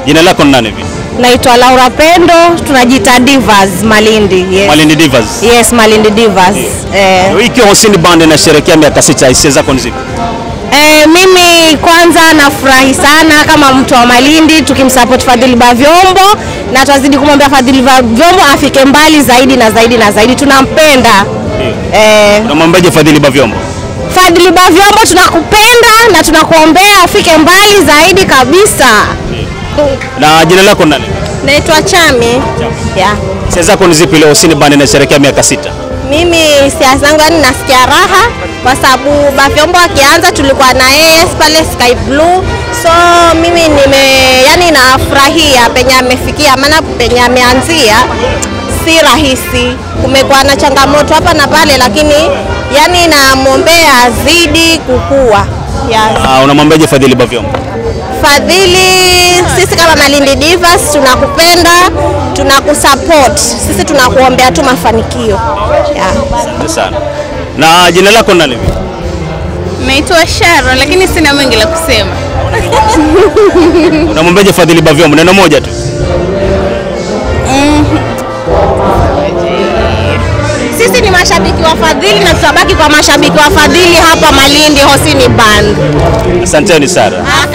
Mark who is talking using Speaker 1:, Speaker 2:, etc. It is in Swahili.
Speaker 1: Jina lako ni nani hivi?
Speaker 2: Naitwa Laura Pendo, tunajiita Divas Malindi. Yes.
Speaker 1: Malindi Divas.
Speaker 2: Yes, Malindi Divas.
Speaker 1: Wiki Hosini Band inasherehekea miaka 6, hisia zako ni zipi?
Speaker 2: Mimi kwanza nafurahi sana kama mtu wa Malindi tukimsupport Fadhili Bavyombo, na tuzidi kumwambia Fadhili Bavyombo afike mbali zaidi na zaidi na zaidi, tunampenda.
Speaker 1: Unamwambiaje Fadhili Bavyombo?
Speaker 2: Fadhili Bavyombo tunakupenda na tunakuombea afike mbali zaidi kabisa.
Speaker 1: Na jina lako nani?
Speaker 2: Naitwa Chami. Yeah.
Speaker 1: Hisia zako ni zipi leo Hosini Band inasherehekea miaka 6?
Speaker 2: Mimi hisia zangu nasikia raha kwa sababu Bavyombo akianza tulikuwa na yeye pale Sky Blue. So mimi nafurahia penye amefikia, maana penye ameanzia si rahisi. Kumekuwa na changamoto hapa na pale, lakini namwombea azidi kukua. Yes.
Speaker 1: Unamwambiaje Fadhili Bavyombo?
Speaker 2: Fadhili, sisi kama Malindi Divas tunakupenda, tunakusupport. Sisi tunakuombea tu mafanikio.
Speaker 1: Asante sana. Na jina lako nani?
Speaker 3: Naitwa Sharon, lakini sina mengi la kusema.
Speaker 1: Unamwambiaje Fadhili Bavyombo? Neno moja tu.
Speaker 2: Sisi ni mashabiki wa Fadhili na tutabaki kwa mashabiki wa Fadhili hapa Malindi Hosini Band.
Speaker 1: Asanteni sana.